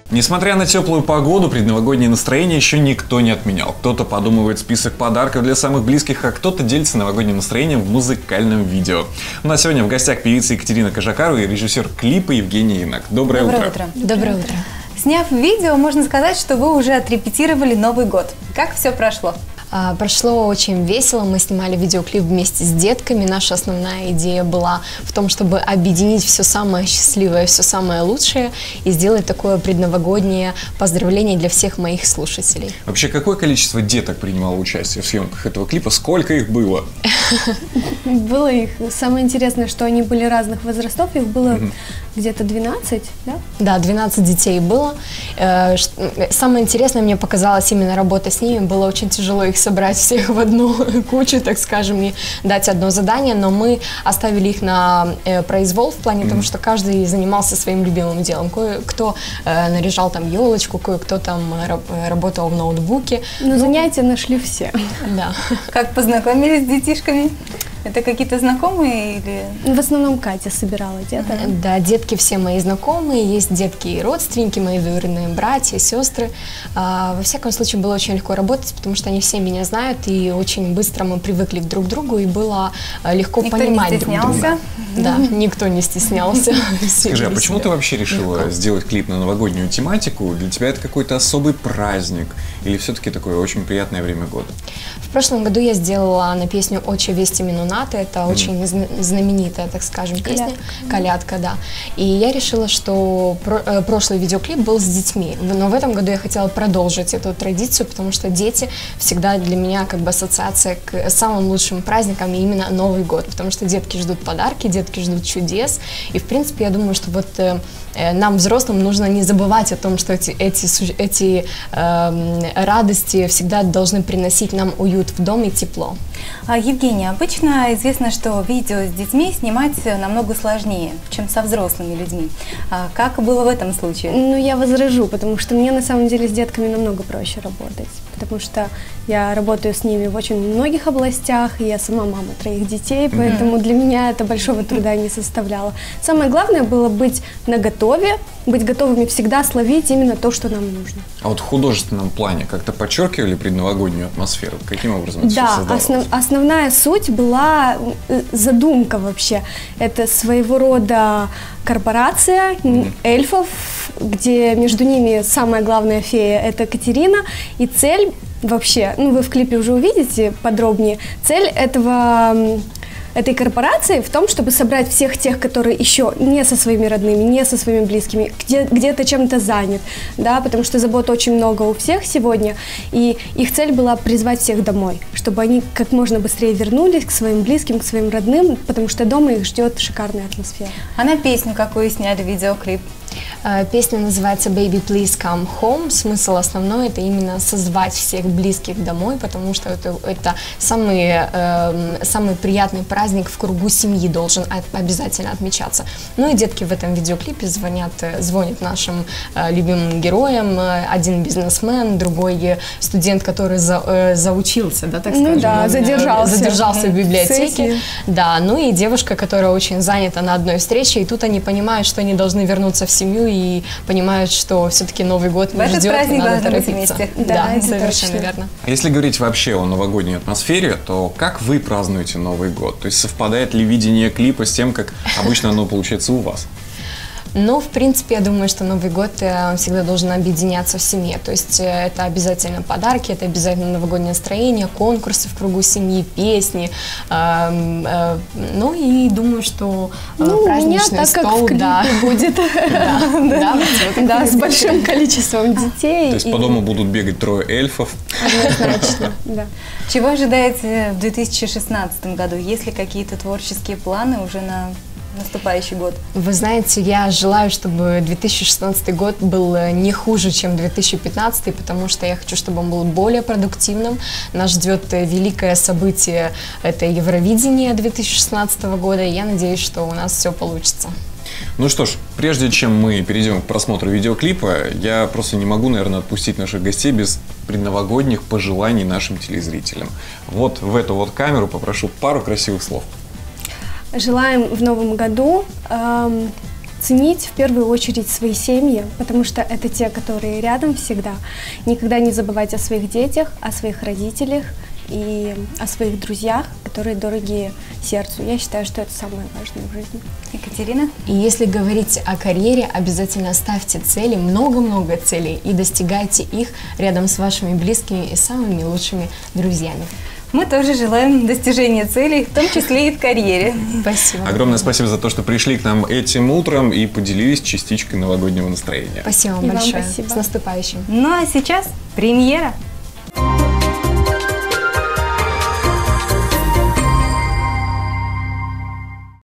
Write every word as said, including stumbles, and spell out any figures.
Несмотря на теплую погоду, предновогоднее настроение еще никто не отменял. Кто-то подумывает список подарков для самых близких, а кто-то делится новогодним настроением в музыкальном видео. У нас сегодня в гостях певица Екатерина Кожакарова и режиссер клипа Евгений Инак. Доброе, Доброе утро. утро. Доброе утро. Сняв видео, можно сказать, что вы уже отрепетировали Новый год. Как все прошло? А, прошло очень весело, мы снимали видеоклип вместе с детками. Наша основная идея была в том, чтобы объединить все самое счастливое, все самое лучшее и сделать такое предновогоднее поздравление для всех моих слушателей. Вообще, какое количество деток принимало участие в съемках этого клипа? Сколько их было? Было их. Самое интересное, что они были разных возрастов, их было mm-hmm. где-то двенадцать, да? Да, двенадцать детей было. Самое интересное мне показалось именно работа с ними. Было очень тяжело их собрать всех в одну кучу, так скажем, и дать одно задание, но мы оставили их на произвол в плане mm-hmm. того, что каждый занимался своим любимым делом. Кое-кто наряжал там елочку, кое-кто там работал в ноутбуке. Но занятия нашли все. Да. Как познакомились с детишками? Это какие-то знакомые или… В основном Катя собирала деток. Да, детки все мои знакомые, есть детки и родственники, мои двоюродные братья, сестры. А, во всяком случае, было очень легко работать, потому что они все меня знают, и очень быстро мы привыкли друг к другу, и было легко никто понимать не стеснялся. друг друга. Да, никто не стеснялся. Скажи, а почему ты вообще решила сделать клип на новогоднюю тематику? Для тебя это какой-то особый праздник или все-таки такое очень приятное время года? В прошлом году я сделала на песню «Очи вести минунаты». Это mm. очень знаменитая, так скажем, песня. Колядка. Колядка, да. И я решила, что про, э, прошлый видеоклип был с детьми. Но в этом году я хотела продолжить эту традицию, потому что дети всегда для меня как бы ассоциация к самым лучшим праздникам, и именно Новый год. Потому что детки ждут подарки, детки ждут чудес. И, в принципе, я думаю, что вот э, нам, взрослым, нужно не забывать о том, что эти, эти, эти э, радости всегда должны приносить нам уют в дом и тепло. А, Евгения, обычно известно, что видео с детьми снимать намного сложнее, чем со взрослыми людьми. А как было в этом случае? Ну, я возражу, потому что мне на самом деле с детками намного проще работать, потому что я работаю с ними в очень многих областях, и я сама мама троих детей, поэтому mm-hmm. для меня это большого труда не составляло. Самое главное было быть наготове, быть готовыми всегда словить именно то, что нам нужно. А вот в художественном плане как-то подчеркивали предновогоднюю атмосферу? Каким образом это да, все создавалось? Основ, основная суть была задумка вообще. Это своего рода корпорация mm-hmm. эльфов, где между ними самая главная фея – это Катерина, и цель вообще, ну вы в клипе уже увидите подробнее, цель этого… этой корпорации в том, чтобы собрать всех тех, которые еще не со своими родными, не со своими близкими, где, где-то чем-то занят, да, потому что забот очень много у всех сегодня, и их цель была призвать всех домой, чтобы они как можно быстрее вернулись к своим близким, к своим родным, потому что дома их ждет шикарная атмосфера. А на песню какую сняли видеоклип? Песня называется «Baby, please come home». Смысл основной – это именно созвать всех близких домой, потому что это, это самый, э, самый приятный праздник в кругу семьи должен обязательно отмечаться. Ну и детки в этом видеоклипе звонят, звонят нашим э, любимым героям. Один бизнесмен, другой студент, который за, э, заучился, да, так скажем. Ну да, задержался. Задержался в библиотеке. Сессии. Да, ну и девушка, которая очень занята на одной встрече, и тут они понимают, что они должны вернуться в семью и понимают, что все-таки Новый год в ждет, праздник и надо должны быть торопиться. вместе. Да, Да, совершенно точно. верно. Если говорить вообще о новогодней атмосфере, то как вы празднуете Новый год? То есть совпадает ли видение клипа с тем, как обычно оно получается у вас? Ну, в принципе, я думаю, что Новый год он всегда должен объединяться в семье. То есть это обязательно подарки, это обязательно новогоднее настроение, конкурсы в кругу семьи, песни. Э, э, ну и думаю, что э, ну, праздничный у меня так, стол, как в клипе да, будет. Да, да, вот Да, с большим количеством детей. То есть по дому будут бегать трое эльфов? Однозначно, да. Чего ожидаете в две тысячи шестнадцатом году? Есть ли какие-то творческие планы уже на наступающий год? Вы знаете, я желаю, чтобы две тысячи шестнадцатый год был не хуже, чем две тысячи пятнадцатый, потому что я хочу, чтобы он был более продуктивным. Нас ждет великое событие, это Евровидение две тысячи шестнадцатого года, и я надеюсь, что у нас все получится. Ну что ж, прежде чем мы перейдем к просмотру видеоклипа, я просто не могу, наверное, отпустить наших гостей без предновогодних пожеланий нашим телезрителям. Вот в эту вот камеру попрошу пару красивых слов. Желаем в новом году эм, ценить в первую очередь свои семьи, потому что это те, которые рядом всегда. Никогда не забывать о своих детях, о своих родителях и о своих друзьях, которые дороги сердцу. Я считаю, что это самое важное в жизни. Екатерина? И если говорить о карьере, обязательно ставьте цели, много-много целей, и достигайте их рядом с вашими близкими и самыми лучшими друзьями. Мы тоже желаем достижения целей, в том числе и в карьере. Спасибо. Огромное спасибо за то, что пришли к нам этим утром и поделились частичкой новогоднего настроения. Спасибо И вам большое. спасибо. С наступающим. Ну а сейчас премьера.